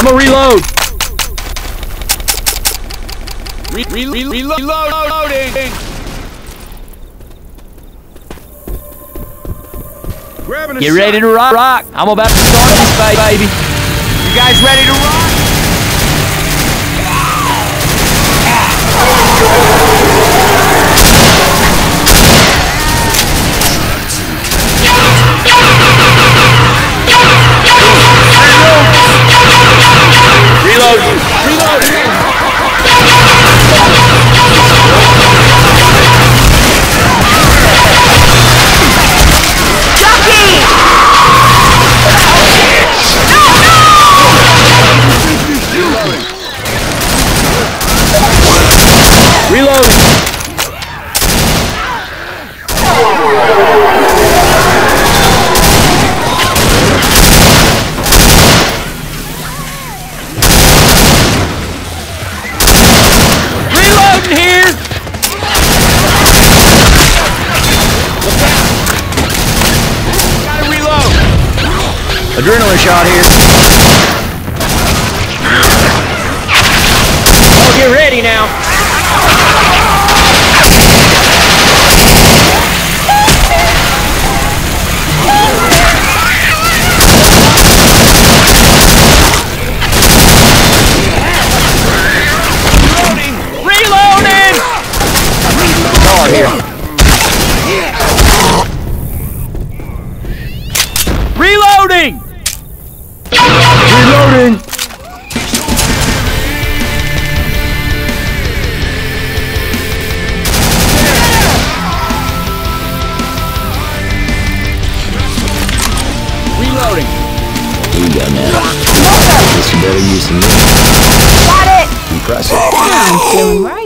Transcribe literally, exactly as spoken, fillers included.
I'm gonna reload. Re re re reload reloading. Grabbing a Get shot. ready to rock. rock. I'm about to start this baby. You guys ready to rock? Reload. Reload. Reloading. Reloading here. Gotta reload. Adrenaline shot here. Oh, get ready now. Reloading! Oh, here. Reloading! Reloading! Reloading! Here you go now. Guess you better use some. Got it! Impressive. I'm feeling right.